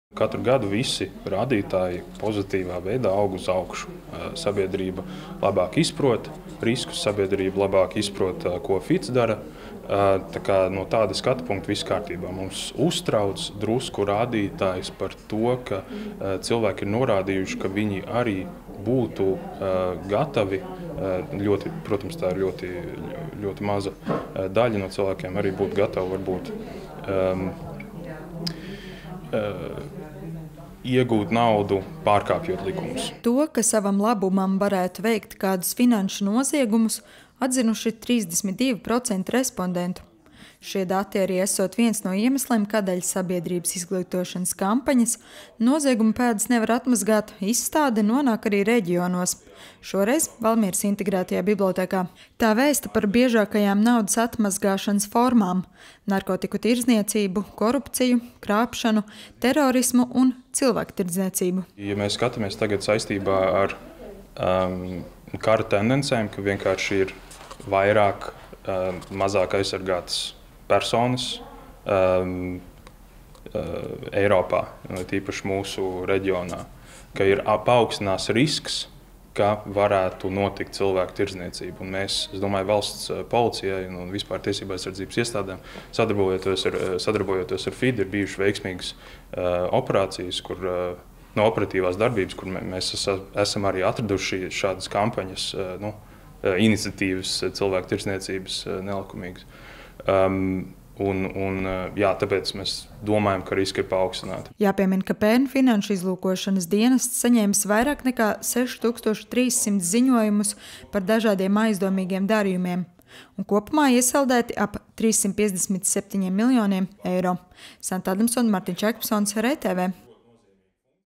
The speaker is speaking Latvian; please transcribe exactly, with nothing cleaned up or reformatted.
Katru gadu visi rādītāji pozitīvā veidā aug uz augšu. Sabiedrība labāk izprot riskus, sabiedrība labāk izprot, ko Fits dara. Tā kā no tāda skatu punkta viss kārtībā. Mums uztrauc drusku rādītājs par to, ka cilvēki ir norādījuši, ka viņi arī būtu gatavi. Ļoti, protams, tā ir ļoti, ļoti maza daļa no cilvēkiem arī būtu gatavi varbūt um, iegūt naudu, pārkāpjot likumus. To, ka savam labumam varētu veikt kādus finanšu noziegumus, atzinuši trīsdesmit divi procenti respondentu. Šie dati arī esot viens no iemesliem, kādēļ sabiedrības izglītošanas kampaņas nozieguma pēdas nevar atmazgāt, izstāde nonāk arī reģionos. Šoreiz Valmieras integrētajā bibliotēkā. Tā vēsta par biežākajām naudas atmazgāšanas formām – narkotiku tirdzniecību, korupciju, krāpšanu, terorismu un cilvēku tirdzniecību. Ja mēs skatāmies tagad saistībā ar um, kara tendencēm, ka vienkārši ir vairāk, um, mazāk aizsargātas personas um, uh, Eiropā, tīpaši mūsu reģionā, ka ir paaugstinās risks, ka varētu notikt cilvēku tirdzniecība. Un mēs, es domāju, valsts policijai un vispār tiesību aizsardzības iestādēm, sadarbojoties ar, sadarbojoties ar F I D, ir bijušas veiksmīgas uh, operācijas, kur uh, no operatīvās darbības, kur mēs esam arī atraduši šādas kampaņas, uh, nu, iniciatīvas cilvēku tirdzniecības uh, nelikumīgas. Um, un, un, jā, tāpēc mēs domājam, ka riski ir paaugstināti. Jāpiemina, ka pērn Finanšu izlūkošanas dienests saņēmis vairāk nekā seši tūkstoši trīs simti ziņojumus par dažādiem aizdomīgiem darījumiem, un kopumā iesaldēti ap trīs simti piecdesmit septiņiem miljoniem eiro. Santa Adamsone, Mārtiņš Ekpsons, R T V.